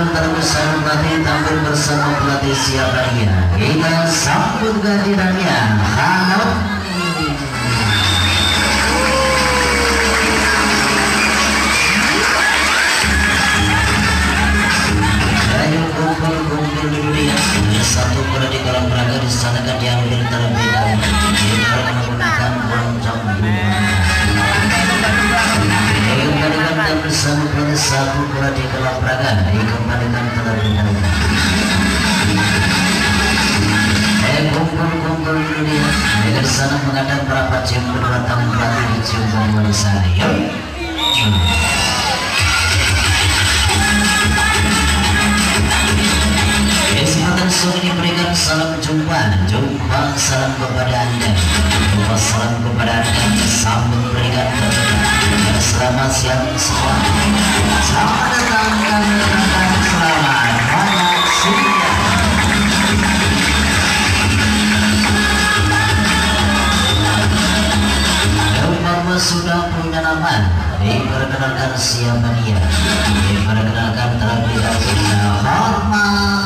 terbesar pelatih tampil bersama pelatih siapa dia? Kita sambut kehadirannya. Halo. Ayo kumpul dunia. Satu bola di kolam raga di sana kan diambil terlebih dahulu. Kita menggunakan uang jambu. Dikembalikan bersama pelatih satu bola di kolam raga. Dikembalikan terlebih dahulu. Kumpul dunia. Dari sana menghadap berapa cium kedua tangan pelatih di cium kedua di sana. Yuk. Kesempatan sore ini berikan salam jumpa salam kepada anda, salam kepada anda, sambut berikan selamat siang semua, selamat datang dan selamat malam siang. Bapak sudah punya nama, diperkenalkan siapa dia, diperkenalkan terlebih dahulu. Hormat.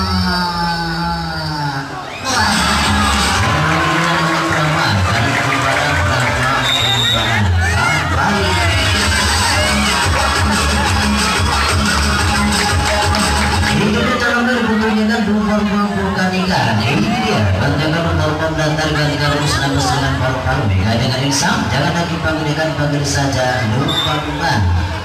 Jangan lagi panggil saja lupa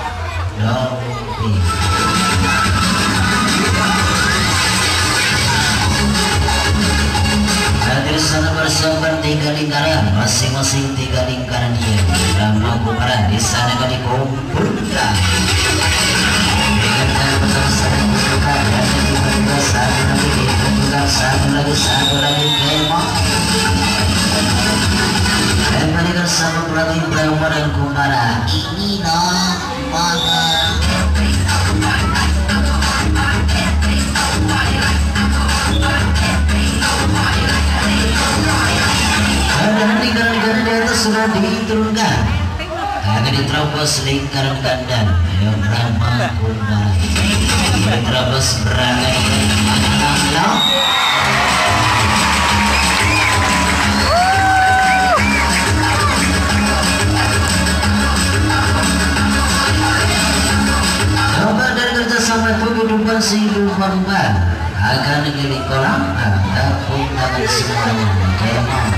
Hadir sana bersama 3 lingkaran, masing-masing 3 lingkaran dia. Drama kumparan di sana kan dikumpulkan. Dengan besar kumpulkan dan tiba-tiba satu lagi dikumpulkan, satu lagi kemah. Kembalikan sama pelatih Brahma dan Kumbara. Ini namanya. Ada lingkaran di atas sudah diturunkan. Akan diterobos lingkaran ganda. Ayo Brahma Kumbara. Diterobos berangan. Sampai kehidupan kehidupan akan di kolam ataupun tangan semuanya kemah.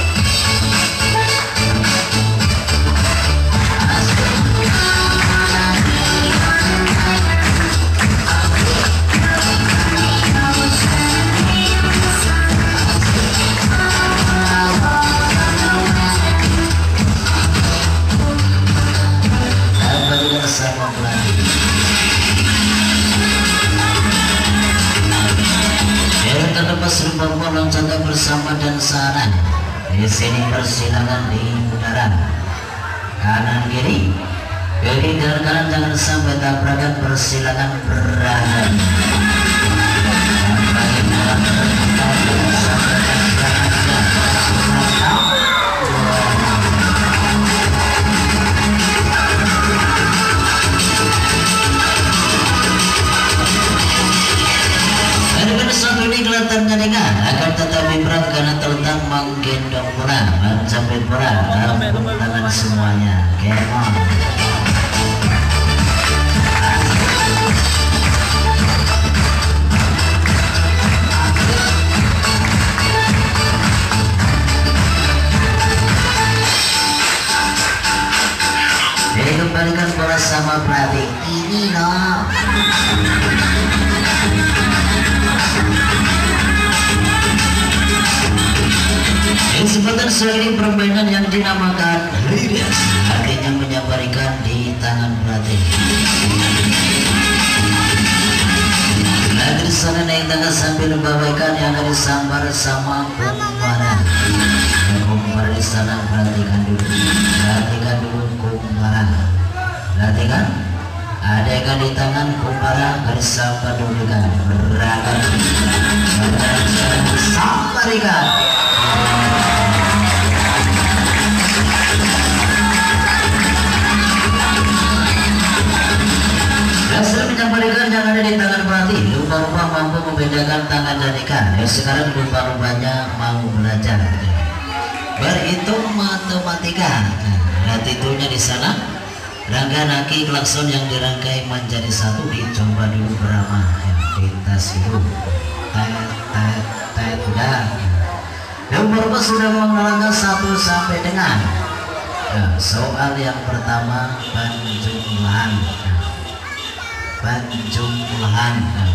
Loncatan bersama dan saran. Di sini persilangan di putaran kanan kiri dan kanan, jangan sampai tabrakan, persilangan berangkat. Satu ini kelihatannya ringan, akan tetapi berat karena terletak menggendong bola, mencapai bola, dalam tangan semuanya. Kemon. Jadi kembalikan bola sama pelatih. Ini loh. Kesempatan seri permainan yang dinamakan Lidas, artinya menyampaikan di tangan pelatih. Dari sana naik tangga sambil membawaikan yang ada sambar sama Kumbara. Kumbara di sana perhatikan dulu Kumbara. Perhatikan, ada ikan di tangan Kumbara, garis sambar dulu kan. Berangkat, sambar ikan. Berhasil menyampaikan yang ada di tangan lumba-lumba mampu membedakan tangan dan ikan. Ya, sekarang lumba-lumbanya mau belajar berhitung matematika. Nah, tentunya di sana rangka naki klakson yang dirangkai menjadi satu dicoba dulu beramah. Ya, ditas dulu. Tet udah. Lumba-lumba sudah mengalahkan 1 sampai dengan soal yang pertama penjumlahan. Penjumlahan.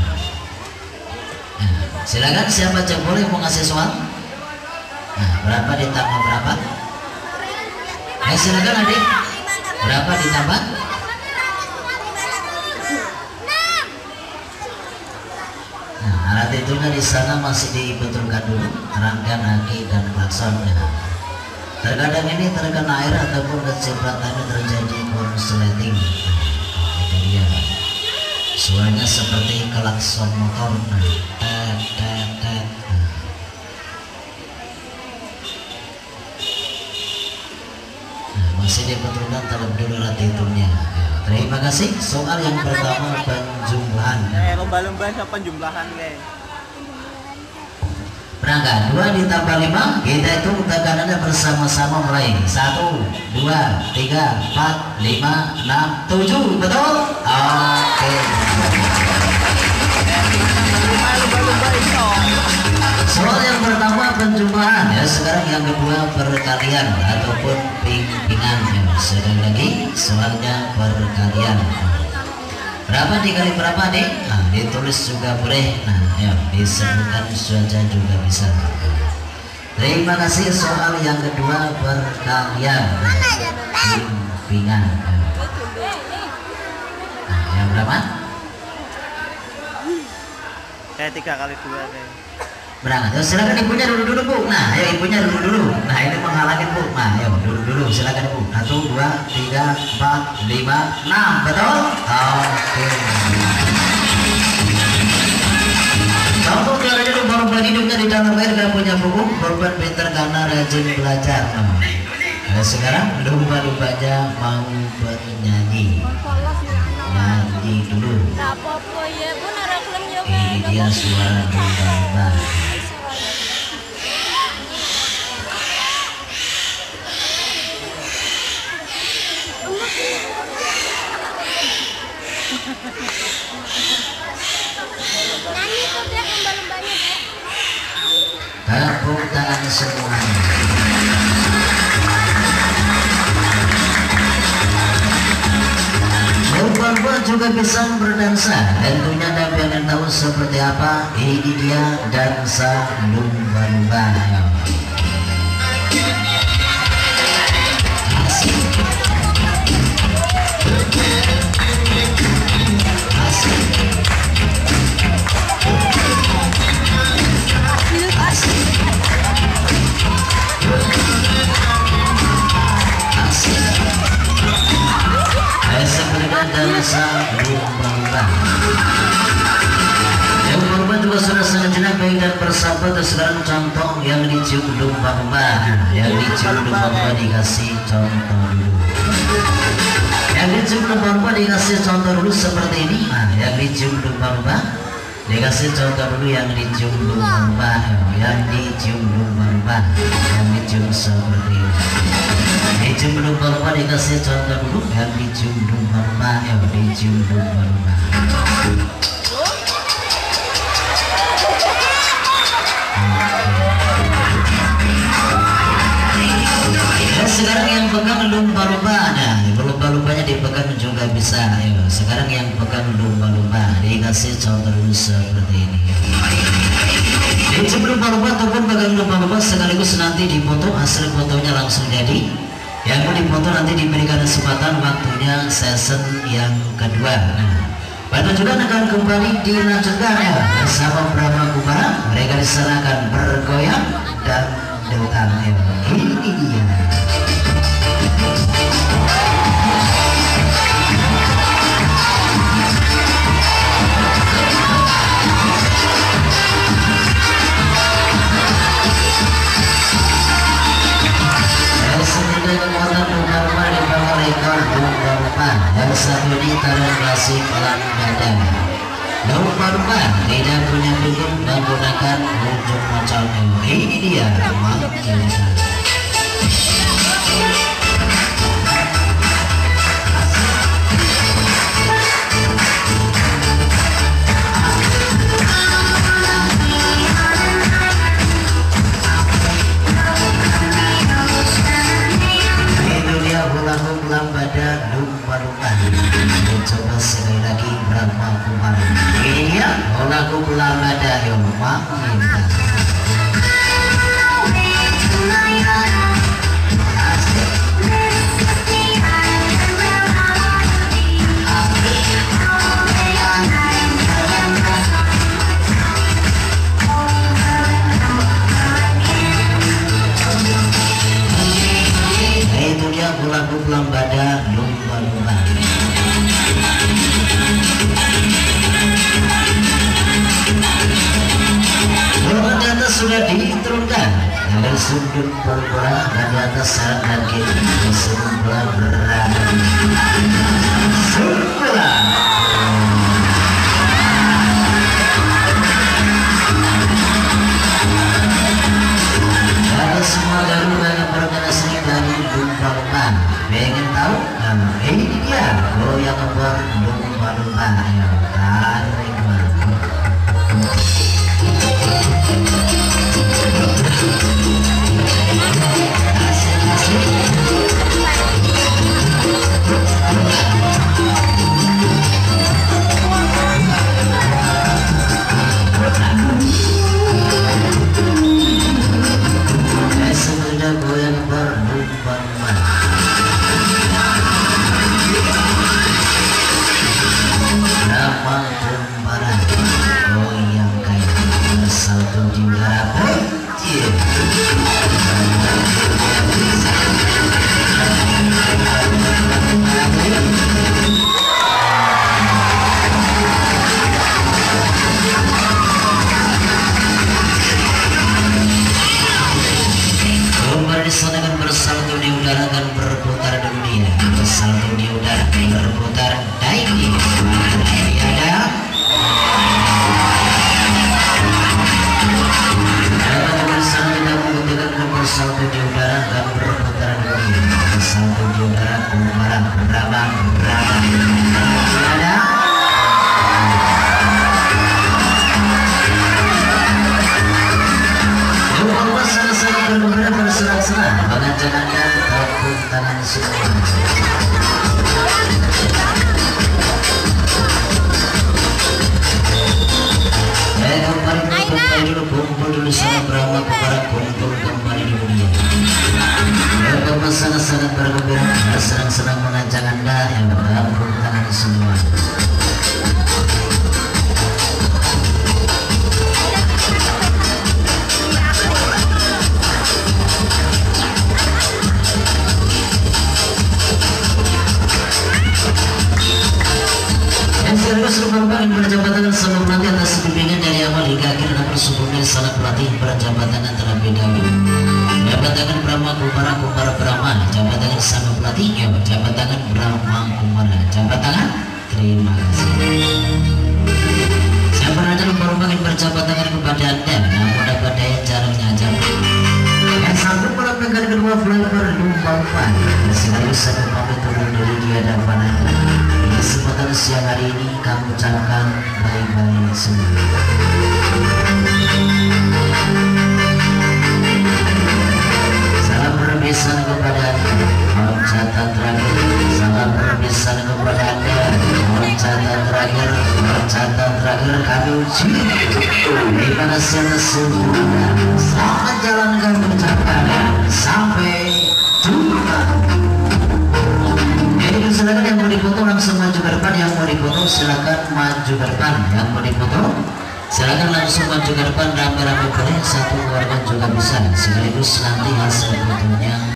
Silakan siapa yang boleh mau ngasih soal? Berapa ditambah berapa? Silakan adik. Berapa ditambah? Alat hitungnya di sana masih dibetulkan dulu rangkaian aki dan klaksonnya. Terkadang ini terkena air ataupun kecipratannya terjadi konsleting. Itu dia. Suaranya seperti klakson motor. Masih dibetulkan terlebih dulu alat hitungnya. Terima kasih. Soal yang pertama penjumlahan. Lomba-lomba siapa penjumlahan guys? Berangkat 2 ditambah 5. Kita hitung tekanannya bersama-sama mulai 1, 2, 3, 4, 5, 6, 7. Betul? Oke. Soal yang pertama penjumlahan ya. Sekarang yang kedua perkalian ataupun bimbingan ya. Sekali lagi soalnya perkalian. Berapa dikali berapa deh? Nah, ditulis juga boleh. Nah, ya disebutkan saja juga bisa. Terima kasih. Soal yang kedua perkalian bimbingan. Nah, yang berapa? Kayak 3 kali 2 deh. Berangkat. Silakan ibunya dulu Bu. Nah, ayo ibunya dulu. Nah, ini menghalangin Bu. Nah, ayo dulu. Silakan Bu. 1, 2, 3, 4, 5, 6. Betul? Oke. Contoh caranya lumba-lumba hidupnya di dalam air gak punya buku. Korban pintar karena rajin belajar. Nah, sekarang lumba-lumbanya mau bernyanyi. Nyanyi dulu. Ini dia suara lumba-lumba. Tepuk tangan semuanya. Lumba-lumba juga bisa berdansa. Tentunya Anda pengen tahu seperti apa. Ini dia dansa lumba-lumba. Dansa lumba-lumba. Lumba-lumba juga sudah sangat jenak baik dan bersahabat. Sekarang contoh yang dicium lumba-lumba. Yang dicium lumba-lumba dikasih contoh dulu. Yang dicium lumba-lumba dikasih contoh dulu seperti ini. Yang dicium lumba-lumba dikasih contoh dulu. Yang dicium lumba-lumba. Yang dicium lumba-lumba. Yang dicium seperti ini. Dicium lumba-lumba dikasih contoh dulu. Yang dicium lumba-lumba. Yang dicium lumba-lumba. Sekarang yang pegang lumba-lumba. Nah, lumba-lumbanya dipegang juga bisa. Ayo, sekarang yang pegang lumba-lumba dikasih contoh dulu seperti ini. Dicium lumba-lumba ataupun pegang lumba-lumba sekaligus nanti dipoto. Hasil fotonya langsung jadi. Yang mau dipoto nanti diberikan kesempatan waktunya season yang kedua. Pada juga akan kembali dilanjutkan ya bersama Brahma Kumara. Mereka diserahkan bergoyang dan dangdut. Ini dia. Yang satu ini taruh klasik pelan badan. Lumba-lumba tidak punya pinggul menggunakan ujung macamnya. Ini dia manggil. Lambada lumba-lumba. Coba sekali lagi Brahma Kumara. Ini dia lagu lambada yang mengindah. Itu dia lagu lambada lumba-lumba. Bola di atas sudah diturunkan dari sudut bola dan di atas saat dan kiri sudut bola berada sudut bola. Ada semua dari banyak organisasi dari lumba-lumba. Pengen tahu? Nah, ini dia goyang nomor lumba-lumba. Ayo tarik. Sudah goyang berlumba-lumba. Nama kumparan goyang kayak salto di udara. Disanakan bersalto di udara dan berputar di dunia. Bersalto di udara berputar daily. Ada bersalto di udara dan berputar di dunia. Bersalto di udara kumparan berabang ada. Bersenang-senang mengajak Anda tepuk tangan semua. Kumpul dulu sama Brahma kepada kumpul kembali di dunia. Bapak sangat-sangat bergembira, bersenang-senang mengajak Anda yang tepuk tangan semua. Sekaligus berjabat tangan sebelum nanti atas bimbingan dari awal hingga akhir dan bersyukur dari salah pelatih berjabat tangan terlebih dahulu. Jabat tangan Brahma Kumara Kumara Brahma, jabat tangan sama pelatihnya, jabat tangan Brahma Kumara, jabat tangan. Terima kasih. Saya berada memperlukan berjabat tangan kepada Anda, namun dapat daya caranya aja. Yang sanggup melakukan kedua flavor lumba-lumba. Sekaligus saya pamit turun dari di hadapan Anda. Kesempatan siang hari ini kami ucapkan bye-bye semua. Salam perpisahan kepada Anda, loncatan terakhir. Salam perpisahan kepada Anda, loncatan terakhir. Loncatan terakhir kami uji. Terima kasih atas semua. Selamat jalankan perjalanan. Sampai jumpa. Silakan yang mau dipoto langsung maju ke depan, yang mau dipoto silakan maju ke depan, yang mau dipoto silakan langsung maju ke depan, rame-rame boleh, satu keluarga juga bisa, sekaligus nanti hasil fotonya